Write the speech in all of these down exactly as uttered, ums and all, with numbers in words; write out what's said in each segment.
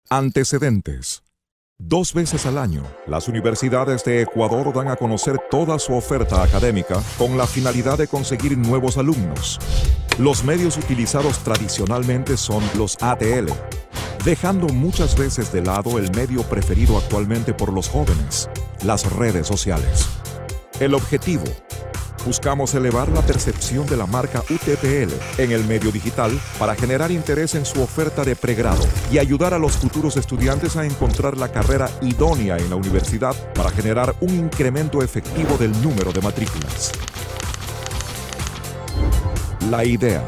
Antecedentes. Dos veces al año, las universidades de Ecuador dan a conocer toda su oferta académica con la finalidad de conseguir nuevos alumnos. Los medios utilizados tradicionalmente son los A T L, dejando muchas veces de lado el medio preferido actualmente por los jóvenes, las redes sociales. El objetivo: buscamos elevar la percepción de la marca U T P L en el medio digital para generar interés en su oferta de pregrado y ayudar a los futuros estudiantes a encontrar la carrera idónea en la universidad para generar un incremento efectivo del número de matrículas. La idea.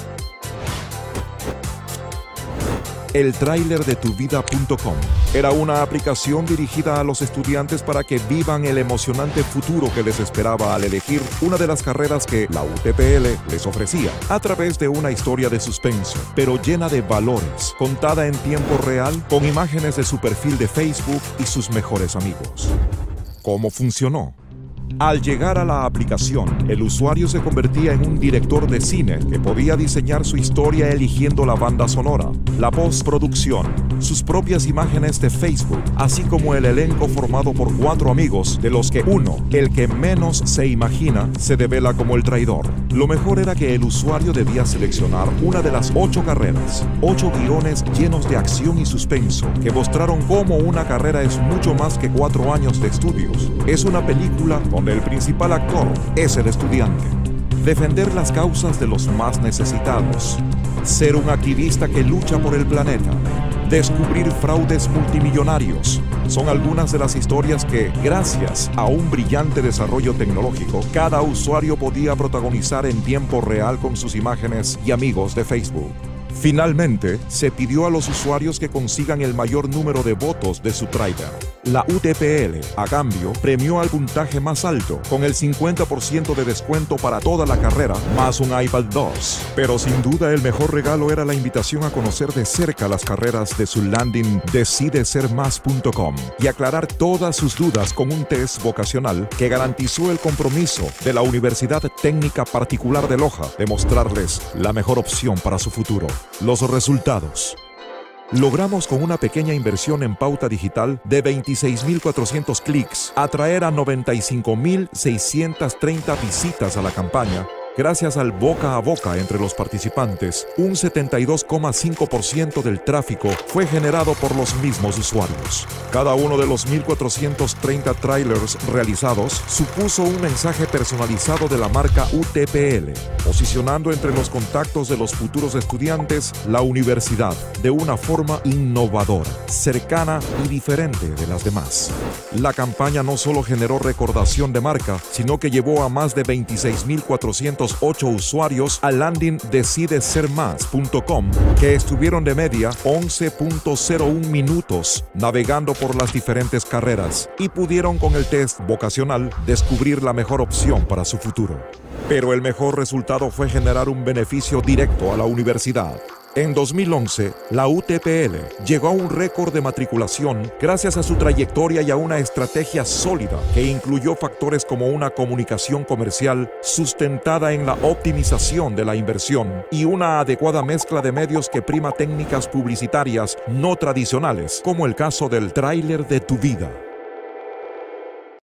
El tráiler de tu vida punto com era una aplicación dirigida a los estudiantes para que vivan el emocionante futuro que les esperaba al elegir una de las carreras que la U T P L les ofrecía, a través de una historia de suspenso, pero llena de valores, contada en tiempo real con imágenes de su perfil de Facebook y sus mejores amigos. ¿Cómo funcionó? Al llegar a la aplicación, el usuario se convertía en un director de cine que podía diseñar su historia eligiendo la banda sonora, la postproducción, sus propias imágenes de Facebook, así como el elenco formado por cuatro amigos, de los que uno, el que menos se imagina, se devela como el traidor. Lo mejor era que el usuario debía seleccionar una de las ocho carreras, ocho guiones llenos de acción y suspenso, que mostraron cómo una carrera es mucho más que cuatro años de estudios. Es una película donde el principal actor es el estudiante. Defender las causas de los más necesitados. Ser un activista que lucha por el planeta. Descubrir fraudes multimillonarios. Son algunas de las historias que, gracias a un brillante desarrollo tecnológico, cada usuario podía protagonizar en tiempo real con sus imágenes y amigos de Facebook. Finalmente, se pidió a los usuarios que consigan el mayor número de votos de su tráiler. La U T P L, a cambio, premió al puntaje más alto, con el cincuenta por ciento de descuento para toda la carrera, más un iPad dos. Pero sin duda el mejor regalo era la invitación a conocer de cerca las carreras de su landing decide ser más punto com y aclarar todas sus dudas con un test vocacional que garantizó el compromiso de la Universidad Técnica Particular de Loja de mostrarles la mejor opción para su futuro. Los resultados. Logramos, con una pequeña inversión en pauta digital de veintiséis mil cuatrocientos clics, atraer a noventa y cinco mil seiscientas treinta visitas a la campaña. Gracias al boca a boca entre los participantes, un setenta y dos coma cinco por ciento del tráfico fue generado por los mismos usuarios. Cada uno de los mil cuatrocientos treinta trailers realizados supuso un mensaje personalizado de la marca U T P L, posicionando entre los contactos de los futuros estudiantes la universidad de una forma innovadora, cercana y diferente de las demás. La campaña no solo generó recordación de marca, sino que llevó a más de veintiséis mil cuatrocientos ocho usuarios al landing decide ser más punto com, que estuvieron de media once punto cero uno minutos navegando por las diferentes carreras y pudieron, con el test vocacional, descubrir la mejor opción para su futuro. Pero el mejor resultado fue generar un beneficio directo a la universidad. En dos mil once, la U T P L llegó a un récord de matriculación gracias a su trayectoria y a una estrategia sólida que incluyó factores como una comunicación comercial sustentada en la optimización de la inversión y una adecuada mezcla de medios que prima técnicas publicitarias no tradicionales, como el caso del tráiler de tu vida.